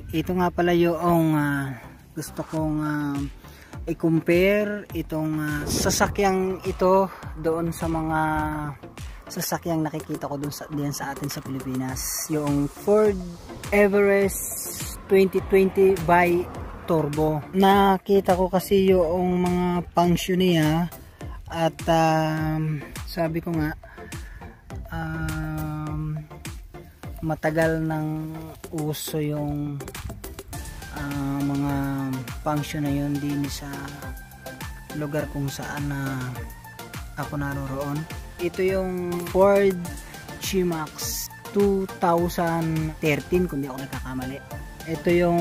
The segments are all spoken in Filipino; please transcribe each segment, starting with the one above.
ito nga pala yung gusto kong i-compare itong sasakyang ito doon sa mga sasakyang nakikita ko doon diyan sa atin sa Pilipinas, yung Ford Everest 2020 by Turbo. Nakita ko kasi yung mga function niya at sabi ko nga matagal nang uso yung mga function na yun din sa lugar kung saan ako naroroon. Ito yung Ford C-Max 2013 kung di ako nagkakamali. Ito yung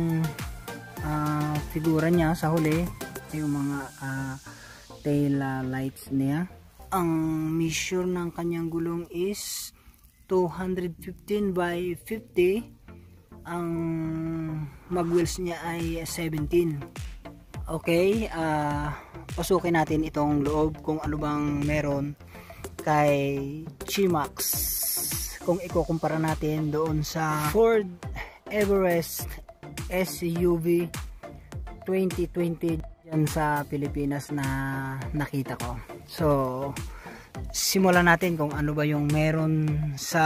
figura niya sa huli, yung mga tail lights niya. Ang measure ng kanyang gulong is 215 by 50. Ang mag wheels niya ay 17. Okay, pasukin natin itong loob kung ano bang meron kay C-Max kung ikukumpara natin doon sa Ford Everest SUV 2020 dyan sa Pilipinas na nakita ko. So simulan natin kung ano ba yung meron sa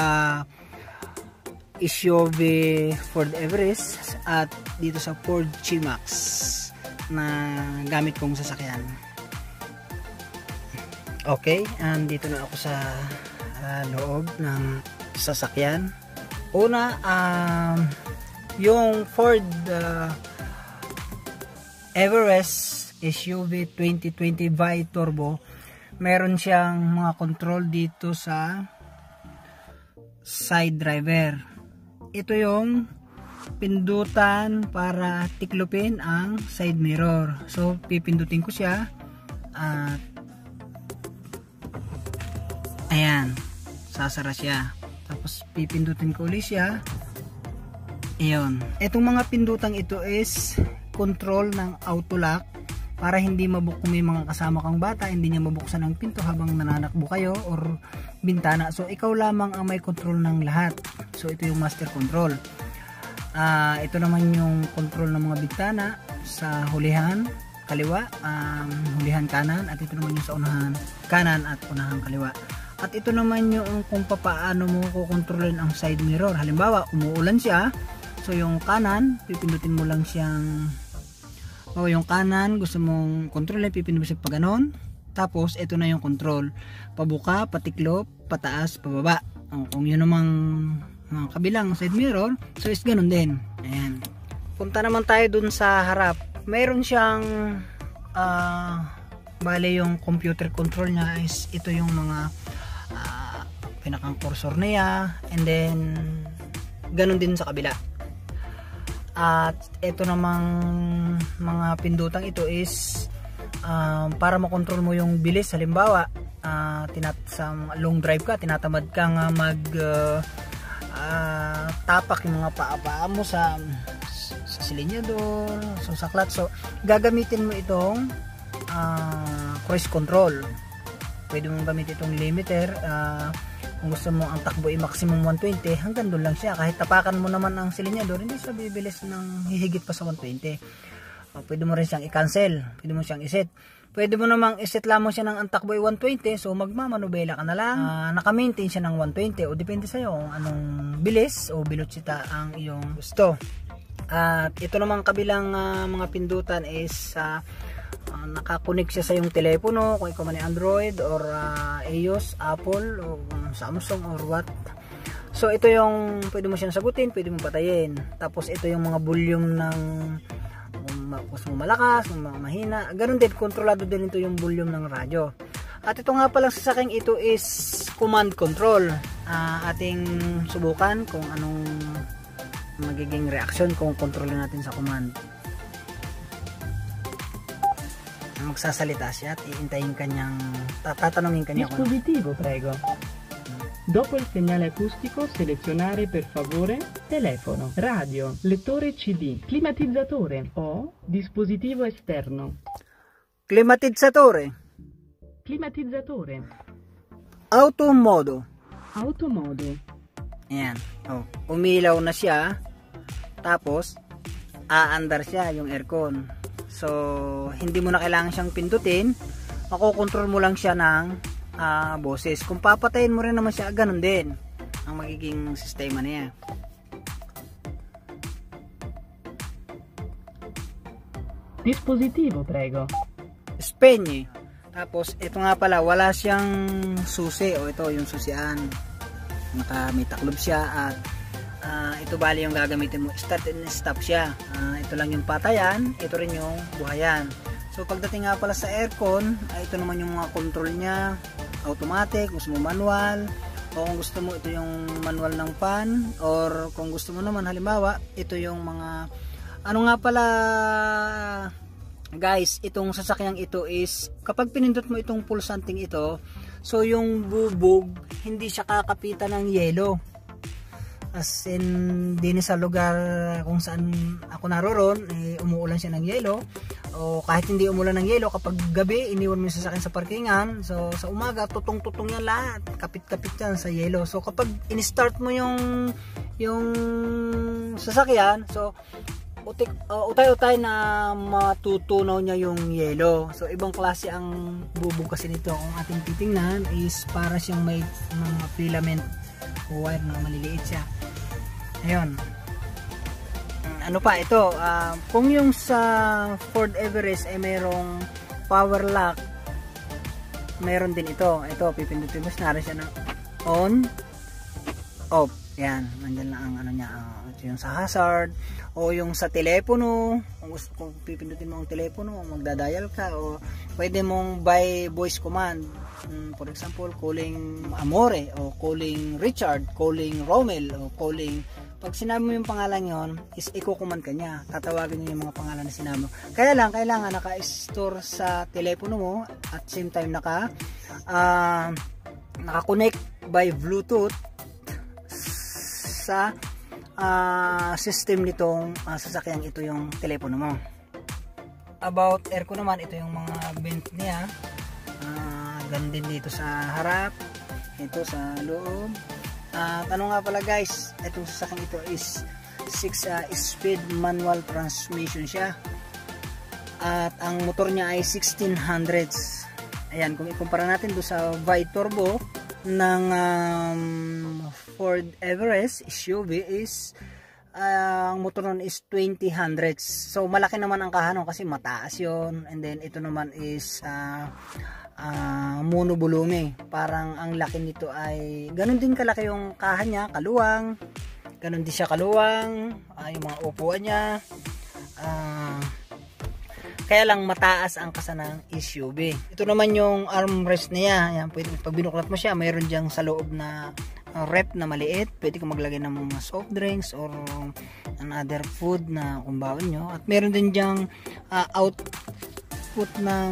SUV Ford Everest at dito sa Ford C-Max na gamit kong sasakyan. Okay, dito na ako sa loob ng sasakyan. Una, yung Ford Everest SUV 2020 by Turbo, meron siyang mga control dito sa side driver. Ito yung pindutan para tiklopin ang side mirror. So pipindutin ko siya at ayan, sasara siya. Tapos pipindutin ko ulit siya. Ayun. Itong mga pindutang ito is control ng auto lock para hindi kung may mga kasama kang bata, hindi niya mabuksan ang pinto habang nananakbo kayo or bintana. So ikaw lamang ang may control ng lahat. So ito yung master control. Ito naman yung control ng mga bintana sa hulihan kaliwa, hulihan kanan, at ito naman yung sa unahan kanan at unahan kaliwa. At ito naman yung kung paano mo kukontrolin ang side mirror. Halimbawa, umuulan siya, so yung kanan, pipindutin mo lang siyang, yung kanan gusto mong kontrolin, pipindutin mo siya pa ganon. Tapos ito na yung control, pabuka, patiklop, pataas, pababa. Kung yun namang kabilang side mirror, so is ganon din. Ayan. Punta naman tayo dun sa harap. Mayroon siyang bale yung computer control niya is ito yung mga pinakang cursor niya, and then ganun din sa kabila. At ito namang mga pindutang ito is para makontrol mo yung bilis. Halimbawa, sa long drive ka, tinatamad kang tapak yung mga paa mo sa silinyador, sa clutch. So gagamitin mo itong cruise control. Pwede mong gamitin itong limiter. Kung gusto mo ang takbo ay maximum 120, hanggang doon lang siya. Kahit tapakan mo naman ang silinyador, hindi siya bibilis ng hihigit pa sa 120. Pwede mo rin siyang i-cancel, pwede mo siyang i-set. Pwede mo namang i-set lamang siya ng ang takbo ay 120, so magmamanubela ka na lang. Naka-maintain siya ng 120 o depende sa'yo kung anong bilis o velocidad ang iyong gusto. At ito namang kabilang mga pindutan is nakakonek siya sa iyong telepono, kung ikaw man ay Android or iOS, Apple o Samsung or what. So ito yung pwede mo siyang sagutin, pwede mo patayin. Tapos ito yung mga volume ng kung malakas, kung mahina. Ganun din, kontrolado din ito yung volume ng radyo. At ito nga palang sasaking ito is command control. Ating subukan kung anong magiging reaction kung kontrolin natin sa command. Magsasalita siya at iintayin kanyang, tatanungin kanya. Dispositivo, prego. Dopo il segnale acustico selezionare per favore telefono, radio, lettore CD, climatizzatore o dispositivo esterno. Climatizzatore. Climatizzatore. Automodo. Automodo. Ayan. Umilaw na siya. tapos aandar siya yung aircon. So hindi mo na kailangan siyang pindutin, makokontrol mo lang siya ng boses. Kung papatayin mo rin naman siya, ganun din ang magiging sistema niya. Dispositivo, prego. Spegne. Tapos ito nga pala, wala siyang susi. O ito yung susian, may taklob siya. At ito bali yung gagamitin mo, start and stop siya. Ito lang yung patayan, ito rin yung buhayan. So pagdating nga pala sa aircon, ito naman yung mga control niya, automatic, gusto mo manual, o kung gusto mo ito yung manual ng fan, or kung gusto mo naman halimbawa ito yung mga ano nga pala guys, itong sasakyang ito is kapag pinindot mo itong pulsanting ito, so yung bubog hindi siya kakapitan ng yelo. As in, din sa lugar kung saan ako naroon, umuulan siya ng yelo. O kahit hindi umulan ng yelo, kapag gabi, iniwan mo yung sasakyan sa parkingan. So, sa umaga, tutong-tutong yan lahat. Kapit-kapit yan sa yelo. So, kapag in-start mo yung sasakyan, so, utay-utay na matutunaw niya yung yelo. So, ibang klase ang bubog kasi nito. Kung ating titingnan, is para siyang may mga filament wire na maliliit siya. Ayun. Ano pa ito? Kung yung sa Ford Everest ay mayroong power lock, meron din ito. Ito, pipindutin mo, narin siya ng on, off. Yan, nandiyan lang ang ano niya. Ito yung sa hazard, o yung sa telepono. Kung pipindutin mo ang telepono, magdadial ka, o pwede mong by voice command. For example, calling Amore, o calling Richard, calling Romel, o calling, pag sinabi mo yung pangalan yon, is i-command ka niya, tatawagin niya yung mga pangalan na sinabi mo. Kaya lang, kailangan naka-store sa telepono mo, at same time naka-connect by Bluetooth sa system nitong sasakyang ito yung telepono mo. About aircon naman, ito yung mga vent niya. Ganun din dito sa harap, ito sa loob. Tanong nga pala guys, itong sasakyan ito is 6-speed manual transmission siya. At ang motor niya ay 1600s. Ayan, kung ikumpara natin doon sa Vi-Turbo ng Ford Everest SUV is ang motor nun is 2000s. So malaki naman ang kahanon kasi mataas yon. And then ito naman is monovolume. Parang ang laki nito ay ganun din kalaki yung kahan niya, kaluwang. Ganun din siya kaluwang, yung mga upuan niya. Kaya lang mataas ang kasa ng SUV. Ito naman yung armrest niya. Ayan, pwede, pag binuklat mo siya, mayroon diyang sa loob na rep na maliit. Pwede kang maglagay ng mga soft drinks or another food na kumbawin nyo. At meron din diyang output ng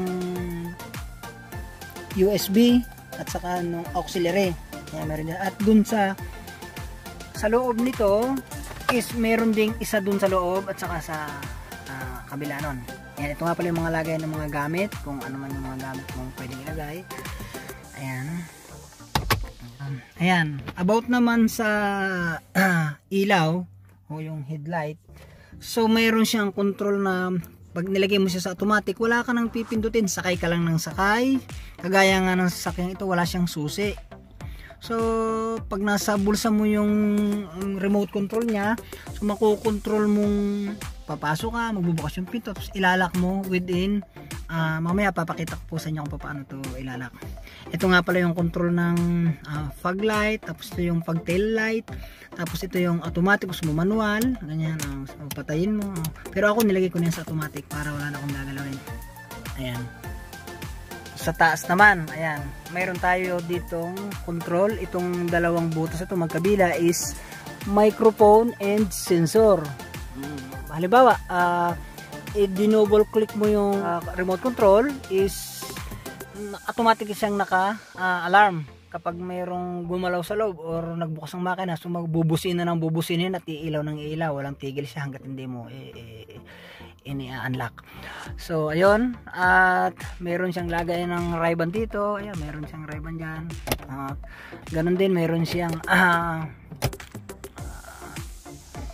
USB at saka ng auxiliary. Ayan, meron dyan. At dun sa loob nito is meron ding isa dun sa loob at saka sa kabila nun. Ayan, ito nga pala yung mga lagay ng mga gamit, kung ano man yung mga gamit mong pwedeng ilagay. Ayan. Ayan, about naman sa ilaw o yung headlight. So mayroon siyang control na pag nilagay mo siya sa automatic, wala ka nang pipindutin, sakay ka lang ng sakay. Kagaya nga ng sasakyan ito, wala siyang susi. So pag nasa bulsa mo yung remote control niya, so makokontrol mong papasok ka, magbubukas yung pinto, tapos ilalak mo within, mamaya papakita ko po sa inyo kung paano to ilalak. Ito nga pala yung control ng fog light, tapos ito yung fog tail light, tapos ito yung automatic, gusto mo manual, ganyan, patayin mo. Pero ako nilagay ko na sa automatic para wala na akong gagalawin. Ayan. Sa taas naman, ayan, mayroon tayo ditong control. Itong dalawang butas ito magkabila is microphone and sensor. Halimbawa, i-double click mo yung remote control is automatic siyang naka-alarm kapag mayroong gumalaw sa loob or nagbukas ng makina. So magbubusin na ng bubusinin at iilaw ng iilaw, walang tigil siya hanggat hindi mo ini-unlock. So ayun, at meron siyang lagay ng ribbon dito. Ayan, meron siyang ribbon dyan. Ganun din, meron siyang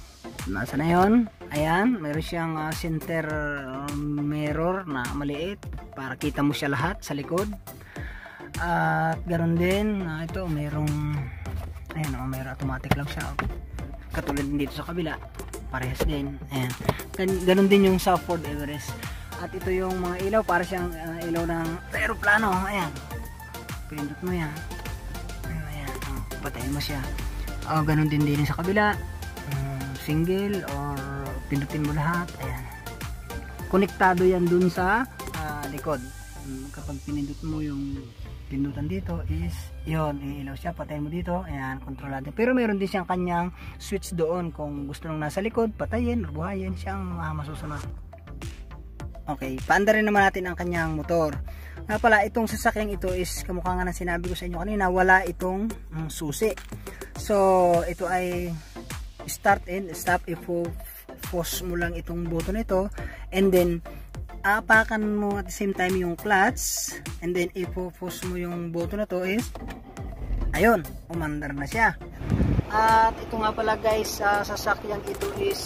Nasa na yun? Ayan, meron siyang center mirror na maliit para kita mo siya lahat sa likod. At ganoon din, ito merong, ayan, meron automatic lang siya. Katulad din dito sa kabila, parehas din. Ayan, ganoon din yung sa Ford Everest. At ito yung mga ilaw, para siyang ilaw ng aeroplano. Ayan, pindot mo yan. Ayan, patayin mo siya. Ganoon din din sa kabila. Single or pindutin mo lahat. Ayan, konektado yan dun sa likod. Kapag pinindot mo yung pindutan dito is yon, iilaw siya, patayin mo dito. Ayan, kontrolado. Pero meron din siyang kanyang switch doon kung gusto nung nasa likod patayin or buhayin siyang masusunod. Okay, paanda rin naman natin ang kanyang motor. Nga pala, itong sasakyang ito is kamukha nga ng sinabi ko sa inyo kanina, wala itong susi. So ito ay start and stop. Force mo lang itong button nito, and then apakan mo at the same time yung clutch, and then ipo-force mo yung button na to is ayun, umandar na siya. At ito nga pala guys, sasakyang ito is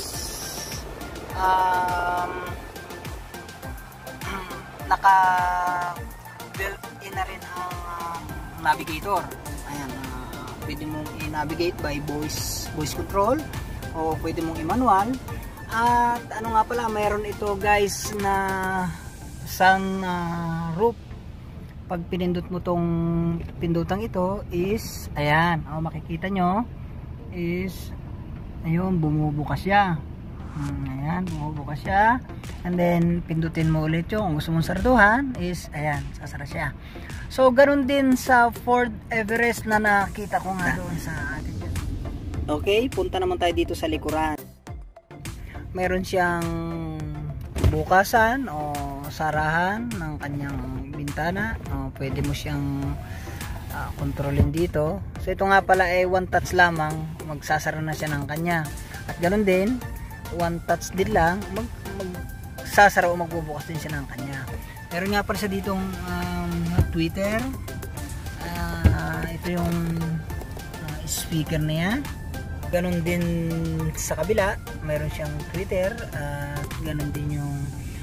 naka built in na rin ang navigator. Ayan, pwede mong i-navigate by voice control o pwede mong i-manual. At ano nga pala, mayroon ito guys na sun roof. Pag pinindot mo tong pindutang ito is ayan, makikita nyo is ayun, bumubukas siya. Ayan, bumubukas siya, and then pindutin mo ulit yung kung gusto mong sarduhan is ayan, sasara siya. So ganoon din sa Ford Everest na nakita ko nga doon sa atin. Okay, punta naman tayo dito sa likuran. Meron siyang bukasan o sarahan ng kanyang bintana. Pwede mo siyang kontrolin dito. So ito nga pala ay one touch lamang, magsasara na siya ng kanya. At ganoon din, one touch din lang, magsasara o magbubukas din siya ng kanya. Meron nga pala siya ditong tweeter. Ito yung speaker na yan. Ganon din sa kabila, mayroon siyang tweeter. Ganon din yung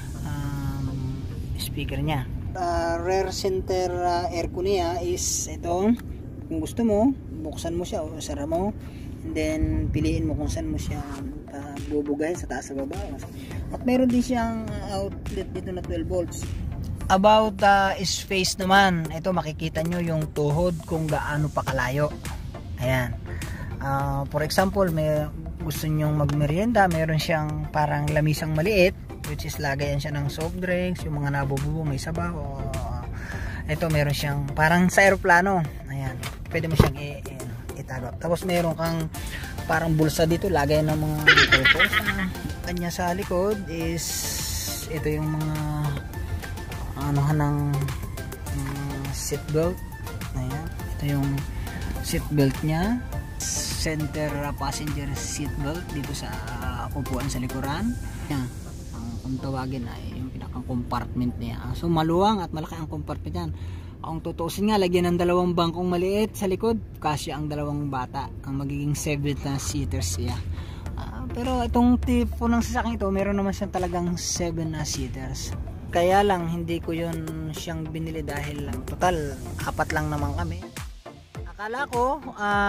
speaker niya. Rear center aircon niya is ito. Kung gusto mo, buksan mo siya o sara mo, and then piliin mo kung saan mo siya bubugay, sa taas sa baba. At meron din siyang outlet dito na 12 volts. About space naman, ito makikita nyo yung tuhod kung gaano pa kalayo. Ayan. For example, may gusto nyong magmerienda, meron siyang parang lamisang maliit, which is lagayan siya ng soft drinks, yung mga nabububo may sabaw. Ito meron siyang parang sa aeroplano. Ayan, pwede mo siyang itago. Tapos meron kang parang bulsa dito, lagayan ng mga purpose. Kanya sa likod is ito yung mga anuhan ng seat belt. Ayan, ito yung seat belt niya. Center passenger seat belt dito sa upuan sa likuran. Yan, kung tawagin ay yung pinakang compartment niya. So maluwang at malaki ang compartment yan. Ang tutusin nga, lagyan ng dalawang bangkong maliit sa likod, kasya ang dalawang bata. Ang magiging 7 na seaters siya. Pero itong tipo ng sasakyan ito, meron naman siyang talagang 7 na seaters. Kaya lang hindi ko yun siyang binili dahil total 4 lang naman kami. Akala ko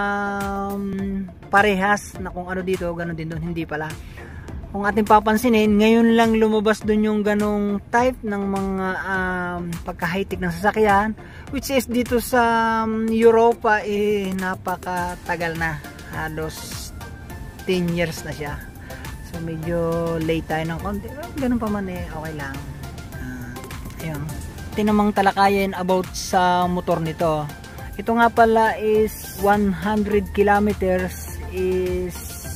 parehas na kung ano dito, ganoon din doon, hindi pala. Kung ating papansinin, ngayon lang lumabas doon yung ganong type ng mga pagka-high-tech ng sasakyan, which is dito sa Europa napakatagal na, halos 10 years na siya. So medyo late tayo ng konti, ganun pa man okay lang. Ayun, tinamang talakayin about sa motor nito. Ito nga pala is 100 kilometers is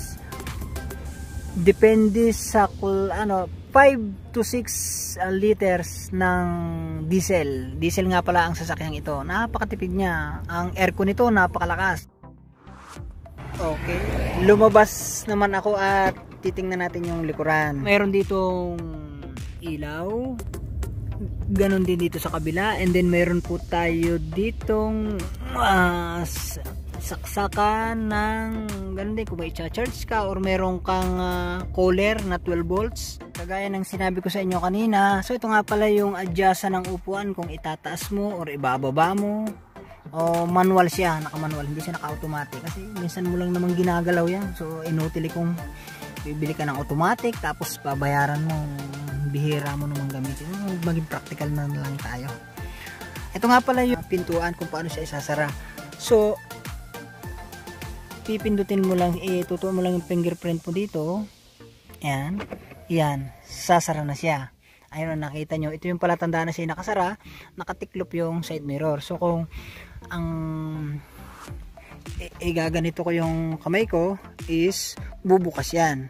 depende sa 5 to 6 liters ng diesel. Diesel nga pala ang sasakyang ito. Napakatipid niya. Ang aircon nito napakalakas. Okay, lumabas naman ako at titingnan natin yung likuran. Mayroon ditong ilaw. Ganon din dito sa kabila, and then meron po tayo ditong saksakan ng ganun din kung may i-charge ka or meron kang cooler na 12 volts. Kagaya ng sinabi ko sa inyo kanina. So ito nga pala yung adjustan ng upuan kung itataas mo or ibababa mo. O manual siya, naka-manual, hindi siya naka-automatic kasi minsan mo lang naman ginagalaw yan. So inutili kung bibili ka ng automatic tapos babayaran mo, bihira mo naman gamitin. Maging practical na lang tayo. Ito nga pala yung pintuan kung paano siya isasara. So pipindutin mo lang, tutuon mo lang yung fingerprint mo dito. Yan, yan, sasara na siya. Ayun, nakita nyo, ito yung palatandaan na siya nakasara, nakatiklop yung side mirror. So kung ang gaganito ko yung kamay ko is bubukas yan.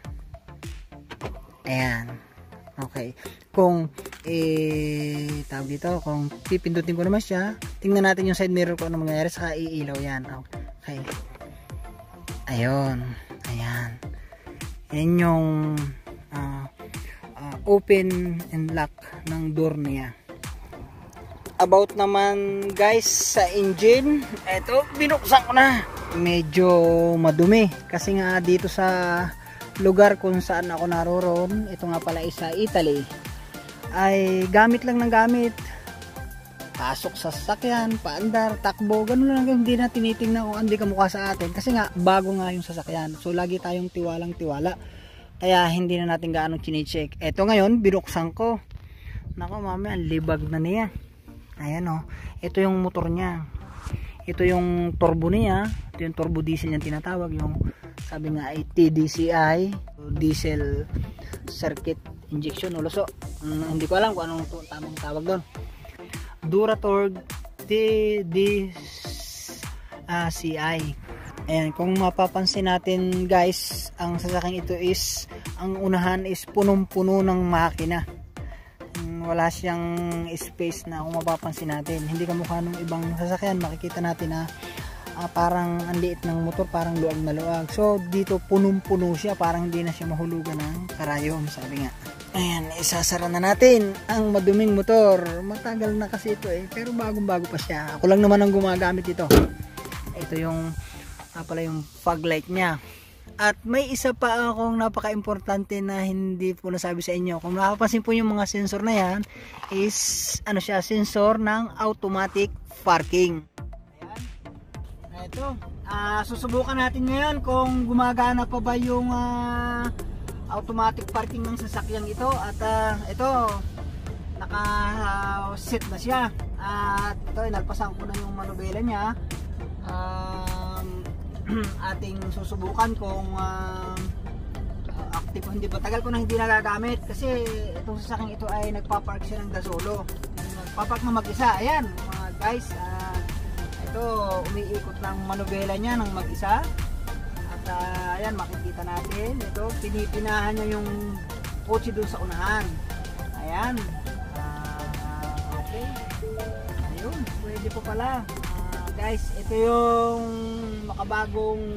Ayan. Okay. Kung tawag dito, kung pipindutin ko naman siya, tingnan natin yung side mirror ko ano mangyayari, saka iilaw yan. Okay. Ayun. Ayan. Yan yung open and lock ng door niya. About naman guys sa engine, eto binuksan ko na. Medyo madumi kasi nga dito sa lugar kung saan ako naroon, ito nga pala isa Italy, ay gamit lang ng gamit. Pasok sa sasakyan, paandar, takbo, ganun lang, hindi na tinitingnan kung hindi kamukha sa atin kasi nga bago nga yung sasakyan. So lagi tayong tiwalang tiwala. Kaya hindi na natin gaano chine-check. Eto ngayon, binuksan ko. Nako mamaya, libag na niya. Ayan o. Ito yung motor niya. Ito yung turbo niya. Ito yung turbo diesel yung tinatawag. Yung sabi nga ay TDCI. Diesel Circuit Injection Ulo. So, hindi ko alam kung anong tamang tawag doon. Duratorg TDCI. Ayan, kung mapapansin natin guys, ang sasakyan ito is, ang unahan is punong-puno ng makina. Wala siyang space na kung mapapansin natin. Hindi kamukha ng ibang sasakyan, makikita natin na parang ang liit ng motor, parang luwag na luwag. So dito punong-puno siya, parang hindi na siya mahulugan ng karayom, sabi nga. Ayan, isasara na natin ang maduming motor. Matagal na kasi ito pero bagong-bago pa siya. Ako lang naman ang gumagamit ito. Ito yung pala yung fog light niya. At may isa pa akong napaka-importante na hindi po nasabi sa inyo. Kung makapansin po yung mga sensor na yan is ano siya, sensor ng automatic parking. Ayan. Ito, susubukan natin ngayon kung gumagana pa ba yung automatic parking ng sasakyang ito. At ito, naka-set na siya. At ito, inalpasan ko na yung manubela niya. Ating susubukan kung active o hindi ba. Tagal ko na hindi nagagamit kasi itong sasakyang ito ay nagpapark siya ng dasolo, nagpapark na mag-isa. Ayan mga guys, ito umiikot ng manubela niya ng mag-isa. At ayan, makikita natin ito, pinipinahan niya yung kotse dun sa unahan. Ayan, okay, ayun, pwede po pala. Guys, ito yung makabagong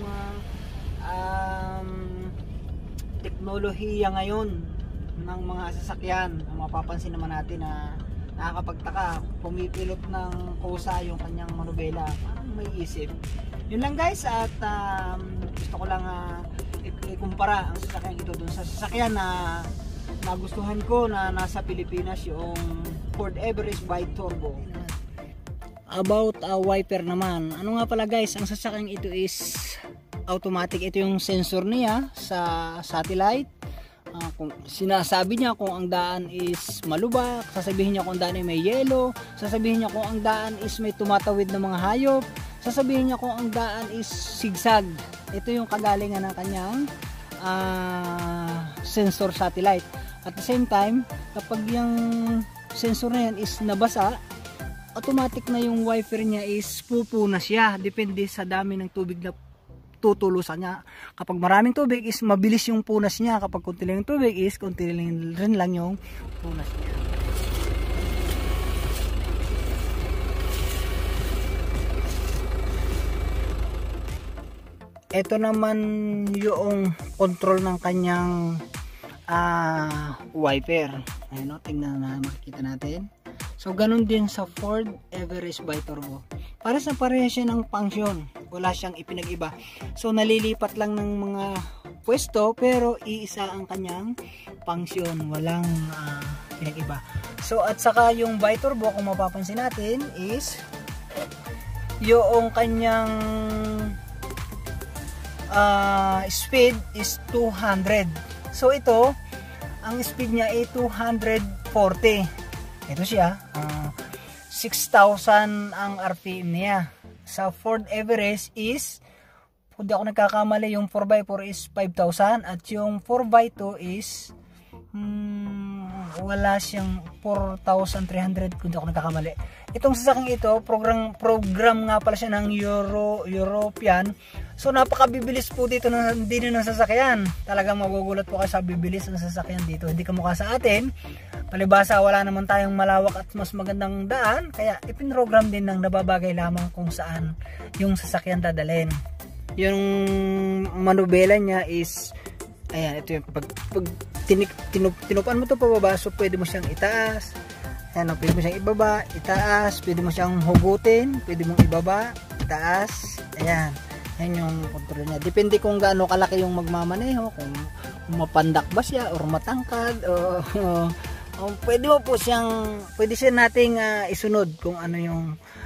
teknolohiya ngayon ng mga sasakyan. Ang mapapansin naman natin na nakakapagtaka, pumipilot ng kusa yung kanyang manubela, parang may isip. Yun lang guys, at gusto ko lang ikumpara ang sasakyan ito dun sa sasakyan na nagustuhan ko na nasa Pilipinas, yung Ford Everest Bi-Turbo. About wiper naman, ano nga pala guys, ang sasakyang ito is automatic. Ito yung sensor niya sa satellite. Kung sinasabi niya kung ang daan is malubak, sasabihin niya kung ang daan ay may yelo, sasabihin niya kung ang daan is may tumatawid na mga hayop, sasabihin niya kung ang daan is sigsag. Ito yung kagalingan ng kanyang sensor satellite. At the same time, kapag yung sensor na yan is nabasa, automatic na yung wiper niya is pupunas siya. Depende sa dami ng tubig na tutulusan niya. Kapag maraming tubig is mabilis yung punas niya. Kapag kunti lang yung tubig is kunti rin lang yung punas niya. Ito naman yung control ng kanyang wiper. Ayun o, tingnan na, makikita natin. So ganun din sa Ford Everest Bi-Turbo. Para sa parehas siya ng function. wala siyang ipinag-iba. So nalilipat lang ng mga pwesto pero iisa ang kanyang function, walang pinag-iba. So at saka yung biturbo, kung mapapansin natin, is yung kanyang speed is 200. So ito, ang speed niya ay 240. Ito siya, 6,000 ang RPM niya. Sa Ford Everest is, kung di ako nagkakamali, yung 4x4 is 5,000 at yung 4x2 is wala siyang 4,300 kung di ako nagkakamali. Itong sasakyan ito, program nga pala siya ng European. So napakabibilis po dito ng sasakyan. Talagang magugulat po kayo sa bibilis ng sasakyan dito. Hindi kamukha sa atin. Palibasa, wala naman tayong malawak at mas magandang daan. Kaya ipinrogram din ng nababagay lamang kung saan yung sasakyan dadalhin. Yung manubela niya is, ayan, ito yung pag tinupan mo ito pababa, so pwede mo siyang itaas. Ayan, pwede mo siyang ibaba, itaas, pwede mo siyang hugutin, pwede mong ibaba, itaas. Ayan, yan yung control niya. Depende kung gaano kalaki yung magmamaneho, kung mapandak ba siya or matangkad, o pwede mo po siyang, pwede siya nating isunod kung ano yung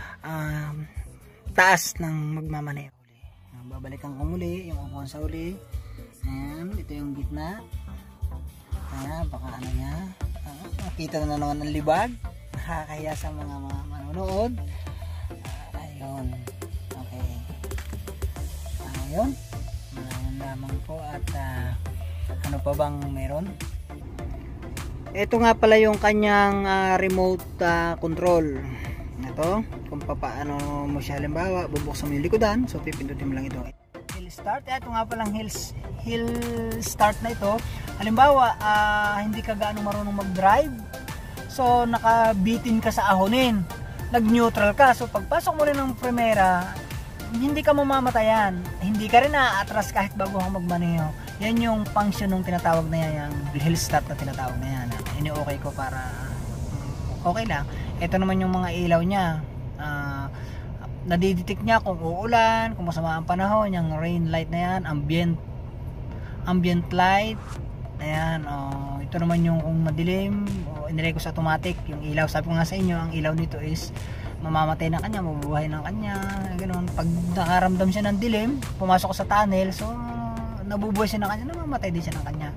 taas ng magmamaneho. Babalikan ko muli yung upuan sa uli. Ayan, ito yung gitna. Ayan, baka ano niya, makita na naman ng libag, nakakahiya sa mga manonood. Ayun, okay. Ayun, maraming lamang po. At ano pa bang meron? Ito nga pala yung kanyang remote control. Ito, kung paano mo siya, halimbawa bubuksan mo yung likodan, so pipindutin mo lang ito, hill start. Ito nga palang hill start na ito. Halimbawa hindi ka gaano marunong mag-drive, so nakabitin ka sa ahonin, nag-neutral ka, so pagpasok mo rin ng primera, hindi ka mamamatayan, hindi ka rin aatras kahit bago kang magmaneho. Yan yung function ng tinatawag na yan, yung hill start na tinatawag na yan. Ini-okay ko para okay lang. Ito naman yung mga ilaw niya, nadidetect niya kung uulan, kung masama ang panahon, yung rain light na yan, ambient light. Ayan, ito naman yung kung madilim, inilagay ko sa automatic yung ilaw. Sabi ko nga sa inyo, ang ilaw nito is mamamatay na kanya, mabubuhay ng kanya, ganoon. Pag nakaramdam siya ng dilim, pumasok sa tunnel, so nabubuhay siya ng kanya, namamatay din siya ng kanya.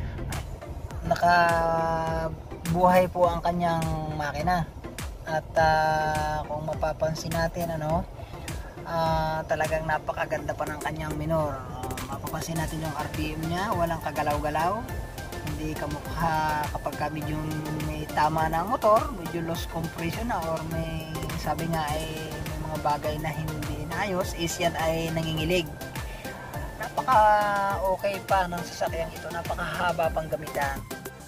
Nakabuhay po ang kanyang makina. At kung mapapansin natin, talagang napakaganda pa ng kanyang minor. Mapapansin natin yung RPM niya, walang kagalaw-galaw, hindi kamukha kapag medyo may tama na ang motor, medyo loss compression na, or may sabi nga ay may mga bagay na hindi naayos, is yan ay nangingilig. Napaka okay pa ng sasakyan ito, napakahaba pang gamitan.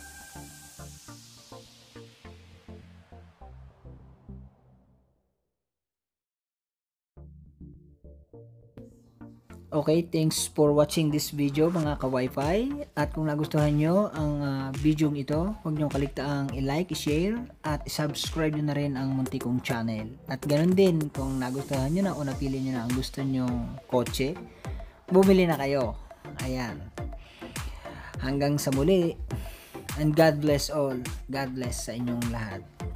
Okay, thanks for watching this video mga ka-Wi-Fi. At kung nagustuhan nyo ang video ito, huwag nyo kaligtaang i-like, i-share, at i-subscribe nyo na rin ang munti kong channel. At ganoon din, kung nagustuhan nyo na o napili nyo na ang gusto nyong kotse, bumili na kayo. Ayan. Hanggang sa muli. And God bless all. God bless sa inyong lahat.